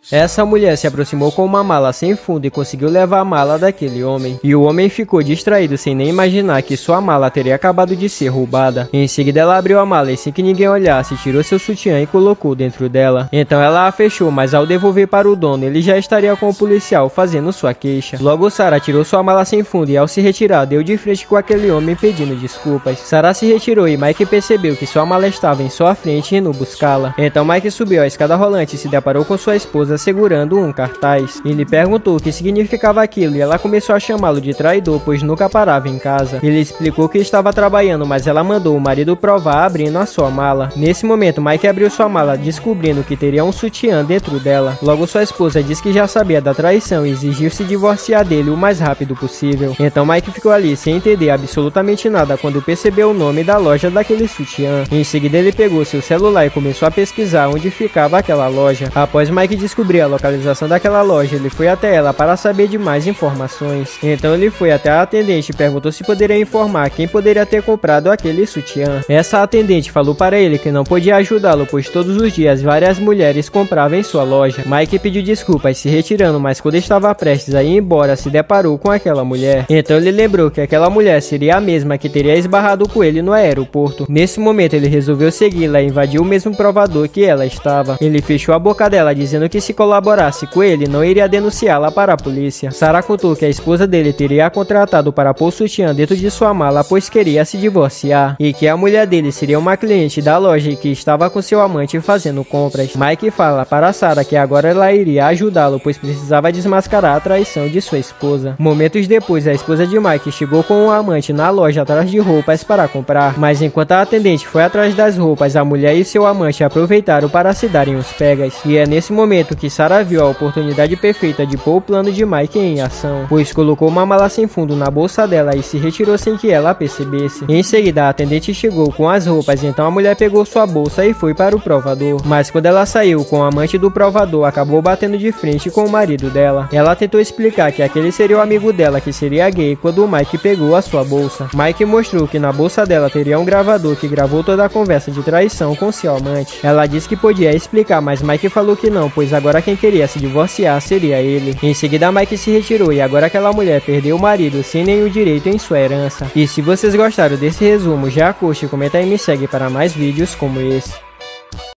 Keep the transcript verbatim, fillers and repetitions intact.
Essa mulher se aproximou com uma mala sem fundo e conseguiu levar a mala daquele homem. E o homem ficou distraído sem nem imaginar que sua mala teria acabado de ser roubada. Em seguida ela abriu a mala e sem que ninguém olhasse, tirou seu sutiã e colocou dentro dela. Então ela a fechou, mas ao devolver para o dono, ele já estaria com o policial fazendo sua queixa. Logo Sarah tirou sua mala sem fundo e ao se retirar, deu de frente com aquele homem pedindo desculpas. Sarah se retirou e Mike percebeu que sua mala estava em sua frente e indo buscá-la. Então Mike subiu a escada rolante e se deparou com sua esposa segurando um cartaz. Ele perguntou o que significava aquilo e ela começou a chamá-lo de traidor, pois nunca parava em casa. Ele explicou que estava trabalhando, mas ela mandou o marido provar abrindo a sua mala. Nesse momento, Mike abriu sua mala, descobrindo que teria um sutiã dentro dela. Logo sua esposa disse que já sabia da traição e exigiu se divorciar dele o mais rápido possível. Então Mike ficou ali sem entender absolutamente nada quando percebeu o nome da loja daquele sutiã. Em seguida ele pegou seu celular e começou a pesquisar onde ficava aquela loja. Após Mike descobrir a localização daquela loja, ele foi até ela para saber de mais informações. Então ele foi até a atendente e perguntou se poderia informar quem poderia ter comprado aquele sutiã. Essa atendente falou para ele que não podia ajudá-lo, pois todos os dias várias mulheres compravam em sua loja. Mike pediu desculpas se retirando, mas quando estava prestes a ir embora, se deparou com aquela mulher. Então ele lembrou que aquela mulher seria a mesma que teria esbarrado com ele no aeroporto. Nesse momento ele resolveu segui-la e invadiu o mesmo provador que ela estava. Ele fechou a boca dela dizendo que se colaborasse com ele, não iria denunciá-la para a polícia. Sarah contou que a esposa dele teria a contratado para pôr o sutiã dentro de sua mala, pois queria se divorciar, e que a mulher dele seria uma cliente da loja e que estava com seu amante fazendo compras. Mike fala para Sarah que agora ela iria ajudá-lo, pois precisava desmascarar a traição de sua esposa. Momentos depois, a esposa de Mike chegou com o amante na loja atrás de roupas para comprar, mas enquanto a atendente foi atrás das roupas, a mulher e seu amante aproveitaram para se darem os pegas. E é nesse momento que Sarah viu a oportunidade perfeita de pôr o plano de Mike em ação, pois colocou uma mala sem fundo na bolsa dela e se retirou sem que ela percebesse. Em seguida, a atendente chegou com as roupas, então a mulher pegou sua bolsa e foi para o provador. Mas quando ela saiu com o amante do provador, acabou batendo de frente com o marido dela. Ela tentou explicar que aquele seria o amigo dela que seria gay quando o Mike pegou a sua bolsa. Mike mostrou que na bolsa dela teria um gravador que gravou toda a conversa de traição com seu amante. Ela disse que podia explicar, mas Mike falou que não, pois agora quem queria se divorciar seria ele. Em seguida Mike se retirou e agora aquela mulher perdeu o marido sem nenhum direito em sua herança. E se vocês gostaram desse resumo, já curte, comenta e me segue para mais vídeos como esse.